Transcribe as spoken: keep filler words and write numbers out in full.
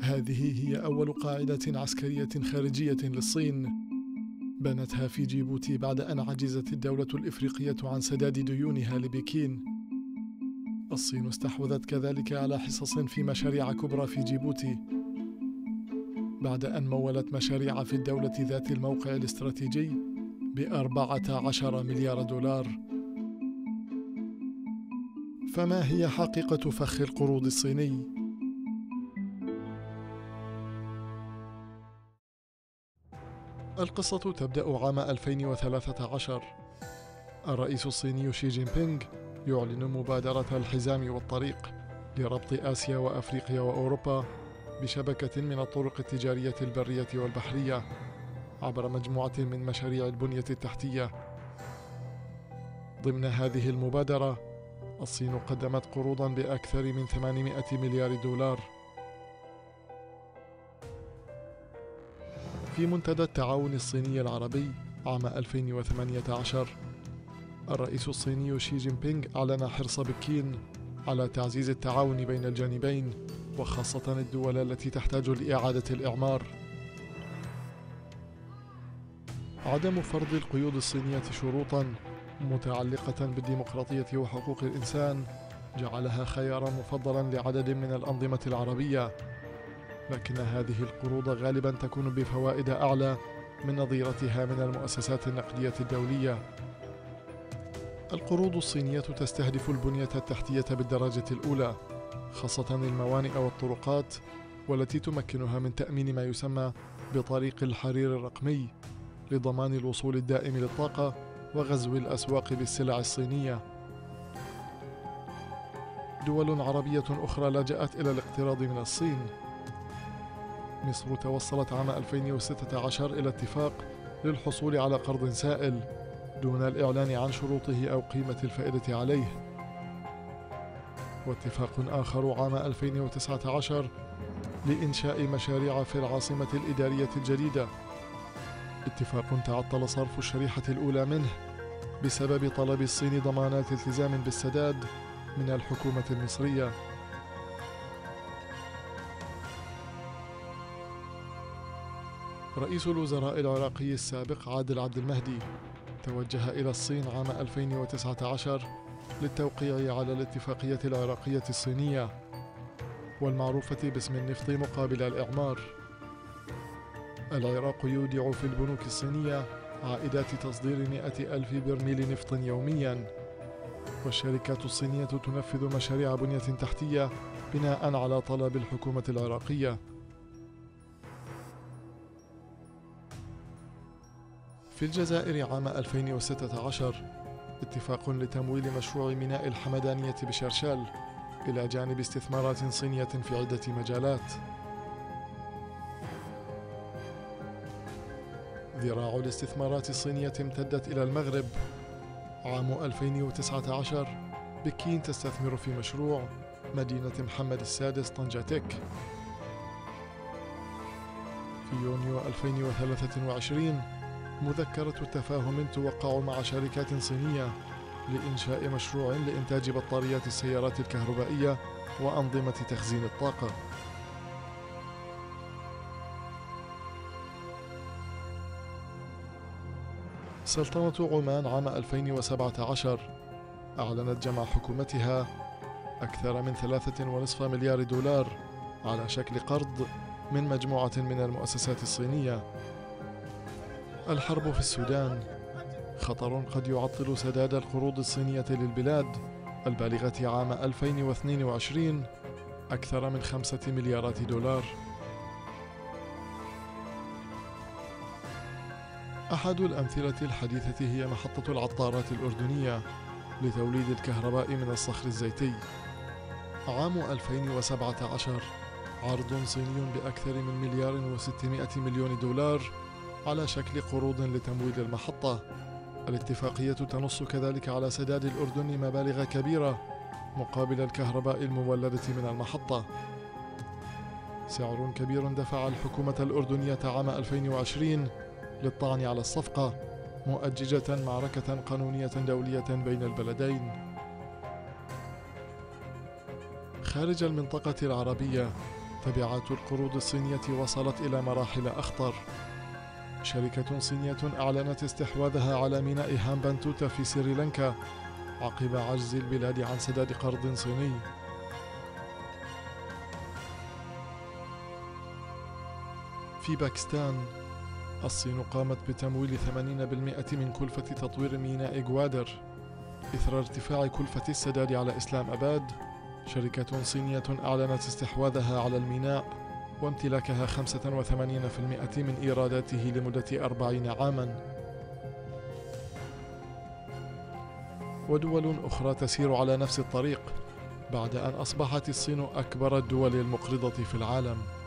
هذه هي أول قاعدة عسكرية خارجية للصين بنتها في جيبوتي بعد أن عجزت الدولة الإفريقية عن سداد ديونها لبكين. الصين استحوذت كذلك على حصص في مشاريع كبرى في جيبوتي بعد أن مولت مشاريع في الدولة ذات الموقع الاستراتيجي بأربعة عشر مليار دولار. فما هي حقيقة فخ القروض الصيني؟ القصة تبدأ عام ألفين وثلاثة عشر. الرئيس الصيني شي جين بينغ يعلن مبادرة الحزام والطريق لربط آسيا وأفريقيا وأوروبا بشبكة من الطرق التجارية البرية والبحرية عبر مجموعة من مشاريع البنية التحتية. ضمن هذه المبادرة الصين قدمت قروضا بأكثر من ثمانمائة مليار دولار. في منتدى التعاون الصيني العربي عام ألفين وثمانية عشر الرئيس الصيني شي جين بينغ أعلن حرص بكين على تعزيز التعاون بين الجانبين وخاصة الدول التي تحتاج لإعادة الإعمار. عدم فرض القيود الصينية شروطاً متعلقة بالديمقراطية وحقوق الإنسان جعلها خياراً مفضلاً لعدد من الأنظمة العربية، لكن هذه القروض غالباً تكون بفوائد أعلى من نظيرتها من المؤسسات النقدية الدولية. القروض الصينية تستهدف البنية التحتية بالدرجة الأولى، خاصة الموانئ والطرقات، والتي تمكنها من تأمين ما يسمى بطريق الحرير الرقمي لضمان الوصول الدائم للطاقة وغزو الأسواق بالسلع الصينية. دول عربية أخرى لجأت إلى الاقتراض من الصين. مصر توصلت عام ألفين وستة عشر إلى اتفاق للحصول على قرض سائل دون الإعلان عن شروطه أو قيمة الفائدة عليه. واتفاق آخر عام ألفين وتسعة عشر لإنشاء مشاريع في العاصمة الإدارية الجديدة، اتفاق تعطل صرف الشريحة الأولى منه بسبب طلب الصين ضمانات التزام بالسداد من الحكومة المصرية. رئيس الوزراء العراقي السابق عادل عبد المهدي توجه إلى الصين عام ألفين وتسعة عشر للتوقيع على الاتفاقية العراقية الصينية والمعروفة باسم النفط مقابل الإعمار. العراق يودع في البنوك الصينية عائدات تصدير مئة ألف برميل نفط يومياً، والشركات الصينية تنفذ مشاريع بنية تحتية بناء على طلب الحكومة العراقية. في الجزائر عام ألفين وستة عشر اتفاق لتمويل مشروع ميناء الحمدانية بشرشال إلى جانب استثمارات صينية في عدة مجالات. ذراع الاستثمارات الصينية امتدت إلى المغرب. عام ألفين وتسعة عشر بكين تستثمر في مشروع مدينة محمد السادس طنجة تك. في يونيو ألفين وثلاثة وعشرين مذكرة التفاهم توقع مع شركات صينية لإنشاء مشروع لإنتاج بطاريات السيارات الكهربائية وأنظمة تخزين الطاقة. سلطنة عمان عام ألفين وسبعة عشر أعلنت جمع حكومتها أكثر من ثلاثة ونصف مليار دولار على شكل قرض من مجموعة من المؤسسات الصينية. الحرب في السودان خطر قد يعطل سداد القروض الصينية للبلاد البالغة عام ألفين واثنين وعشرين أكثر من خمسة مليارات دولار. أحد الأمثلة الحديثة هي محطة العطارات الأردنية لتوليد الكهرباء من الصخر الزيتي. عام ألفين وسبعة عشر عرض صيني بأكثر من مليار وستمائة مليون دولار على شكل قروض لتمويل المحطة. الاتفاقية تنص كذلك على سداد الأردن مبالغ كبيرة مقابل الكهرباء المولدة من المحطة. سعر كبير دفع الحكومة الأردنية عام ألفين وعشرين للطعن على الصفقة، مؤججة معركة قانونية دولية بين البلدين. خارج المنطقة العربية تبعات القروض الصينية وصلت إلى مراحل أخطر. شركة صينية أعلنت استحواذها على ميناء هامبانتوتا في سريلانكا عقب عجز البلاد عن سداد قرض صيني. في باكستان، الصين قامت بتمويل ثمانين بالمئة من كلفة تطوير ميناء غوادر إثر ارتفاع كلفة السداد على إسلام أباد. شركة صينية أعلنت استحواذها على الميناء وامتلاكها خمسة وثمانين بالمئة من إيراداته لمدة أربعين عاماً. ودول أخرى تسير على نفس الطريق بعد أن أصبحت الصين أكبر الدول المقرضة في العالم.